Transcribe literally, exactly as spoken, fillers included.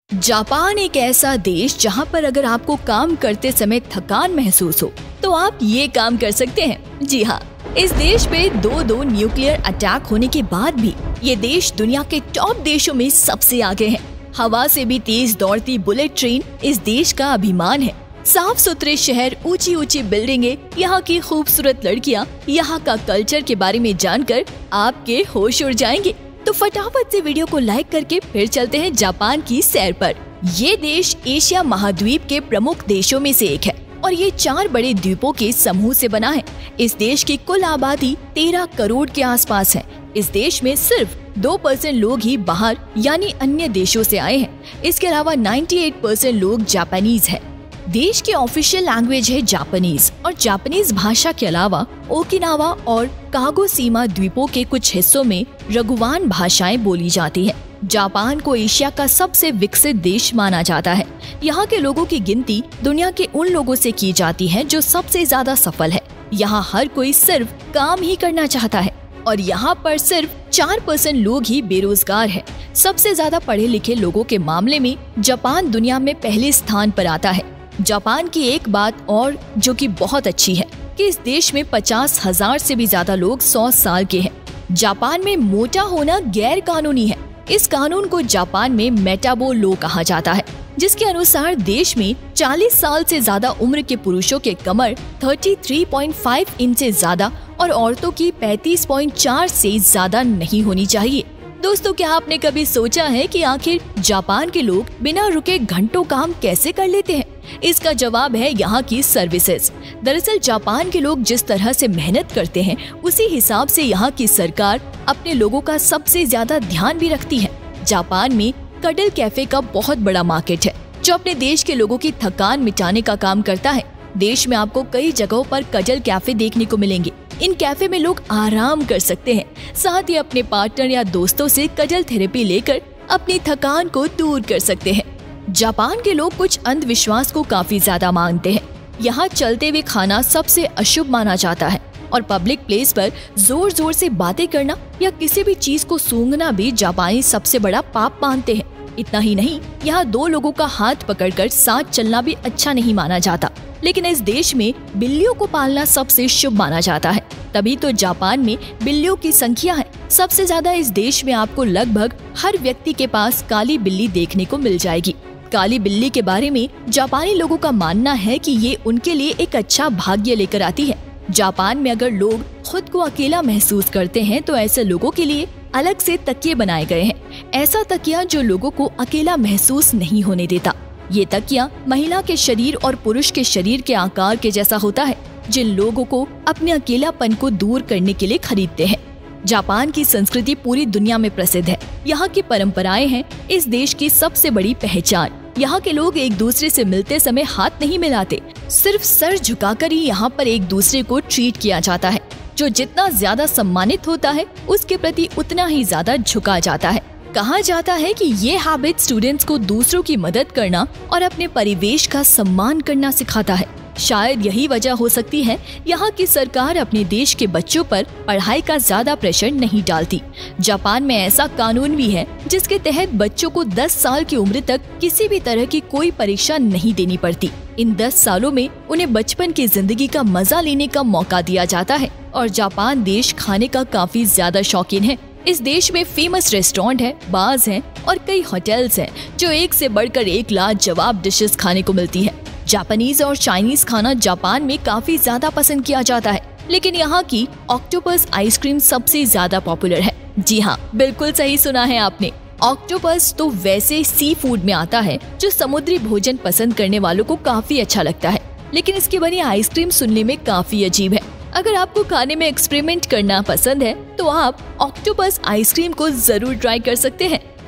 Japan एक ऐसा देश जहां पर अगर आपको काम करते समय थकान महसूस हो तो आप ये काम कर सकते हैं। जी हाँ, इस देश पे दो दो न्यूक्लियर अटैक होने के बाद भी ये देश दुनिया के टॉप देशों में सबसे आगे है। हवा से भी तेज दौड़ती बुलेट ट्रेन इस देश का अभिमान है। साफ सुथरे शहर, ऊंची ऊंची बिल्डिंगें, यहाँ की खूबसूरत लड़कियाँ, यहाँ का कल्चर के बारे में जानकर आपके होश उड़ जाएंगे। तो फटाफट से वीडियो को लाइक करके फिर चलते हैं जापान की सैर पर। ये देश एशिया महाद्वीप के प्रमुख देशों में से एक है और ये चार बड़े द्वीपों के समूह से बना है। इस देश की कुल आबादी तेरह करोड़ के आसपास है। इस देश में सिर्फ दो परसेंट लोग ही बाहर यानी अन्य देशों से आए हैं। इसके अलावा अट्ठानवे परसेंट लोग जापानीज हैं। देश की ऑफिशियल लैंग्वेज है जापानीज और जापानीज भाषा के अलावा ओकिनावा और कागोसीमा द्वीपों के कुछ हिस्सों में रगुवान भाषाएं बोली जाती हैं। जापान को एशिया का सबसे विकसित देश माना जाता है। यहाँ के लोगों की गिनती दुनिया के उन लोगों से की जाती है जो सबसे ज्यादा सफल है। यहाँ हर कोई सिर्फ काम ही करना चाहता है और यहाँ पर सिर्फ चार परसेंट लोग ही बेरोजगार हैं। सबसे ज्यादा पढ़े लिखे लोगों के मामले में जापान दुनिया में पहले स्थान पर आता है। जापान की एक बात और जो कि बहुत अच्छी है कि इस देश में पचास हजार से भी ज्यादा लोग सौ साल के हैं। जापान में मोटा होना गैर कानूनी है। इस कानून को जापान में मेटाबो लॉ कहा जाता है, जिसके अनुसार देश में चालीस साल से ज्यादा उम्र के पुरुषों के कमर तैंतीस पॉइंट पाँच इंच से ज्यादा और औरतों की पैंतीस पॉइंट चार से ज्यादा नहीं होनी चाहिए। दोस्तों, क्या आपने कभी सोचा है कि आखिर जापान के लोग बिना रुके घंटों काम कैसे कर लेते हैं? इसका जवाब है यहाँ की सर्विसेज। दरअसल जापान के लोग जिस तरह से मेहनत करते हैं उसी हिसाब से यहाँ की सरकार अपने लोगों का सबसे ज्यादा ध्यान भी रखती है। जापान में कडल कैफे का बहुत बड़ा मार्केट है जो अपने देश के लोगों की थकान मिटाने का काम करता है। देश में आपको कई जगहों पर कडल कैफे देखने को मिलेंगे। इन कैफे में लोग आराम कर सकते हैं, साथ ही अपने पार्टनर या दोस्तों से कडल थेरेपी लेकर अपनी थकान को दूर कर सकते हैं। जापान के लोग कुछ अंधविश्वास को काफी ज्यादा मानते हैं। यहाँ चलते हुए खाना सबसे अशुभ माना जाता है और पब्लिक प्लेस पर जोर जोर से बातें करना या किसी भी चीज को सूंघना भी जापानी सबसे बड़ा पाप मानते हैं। इतना ही नहीं, यहाँ दो लोगों का हाथ पकड़कर साथ चलना भी अच्छा नहीं माना जाता। लेकिन इस देश में बिल्लियों को पालना सबसे शुभ माना जाता है, तभी तो जापान में बिल्लियों की संख्या है सबसे ज्यादा। इस देश में आपको लगभग हर व्यक्ति के पास काली बिल्ली देखने को मिल जाएगी। काली बिल्ली के बारे में जापानी लोगों का मानना है कि ये उनके लिए एक अच्छा भाग्य लेकर आती है। जापान में अगर लोग खुद को अकेला महसूस करते हैं तो ऐसे लोगों के लिए अलग से तकिए बनाए गए हैं। ऐसा तकिया जो लोगों को अकेला महसूस नहीं होने देता। ये तकिया महिला के शरीर और पुरुष के शरीर के आकार के जैसा होता है, जिन लोगों को अपने अकेलापन को दूर करने के लिए खरीदते हैं। जापान की संस्कृति पूरी दुनिया में प्रसिद्ध है। यहाँ की परंपराएं हैं इस देश की सबसे बड़ी पहचान। यहाँ के लोग एक दूसरे से मिलते समय हाथ नहीं मिलाते, सिर्फ सर झुकाकर ही यहाँ पर एक दूसरे को ट्रीट किया जाता है। जो जितना ज्यादा सम्मानित होता है उसके प्रति उतना ही ज्यादा झुका जाता है। कहा जाता है कि ये हैबिट स्टूडेंट्स को दूसरों की मदद करना और अपने परिवेश का सम्मान करना सिखाता है। शायद यही वजह हो सकती है यहाँ की सरकार अपने देश के बच्चों पर पढ़ाई का ज्यादा प्रेशर नहीं डालती। जापान में ऐसा कानून भी है जिसके तहत बच्चों को दस साल की उम्र तक किसी भी तरह की कोई परीक्षा नहीं देनी पड़ती। इन दस सालों में उन्हें बचपन की जिंदगी का मजा लेने का मौका दिया जाता है और जापान देश खाने का काफी ज्यादा शौकीन है। इस देश में फेमस रेस्टोरेंट है, बार्स हैं और कई होटल्स हैं जो एक से बढ़कर एक लाजवाब डिशेस खाने को मिलती है। जापानीज और चाइनीज खाना जापान में काफी ज्यादा पसंद किया जाता है, लेकिन यहाँ की ऑक्टोपस आइसक्रीम सबसे ज्यादा पॉपुलर है। जी हाँ, बिल्कुल सही सुना है आपने। ऑक्टोपस तो वैसे सी फूड में आता है जो समुद्री भोजन पसंद करने वालों को काफी अच्छा लगता है, लेकिन इसकी बनी आइसक्रीम सुनने में काफी अजीब है। अगर आपको खाने में एक्सपेरिमेंट करना पसंद है तो आप ऑक्टोपस आइसक्रीम को जरूर ट्राई कर सकते हैं।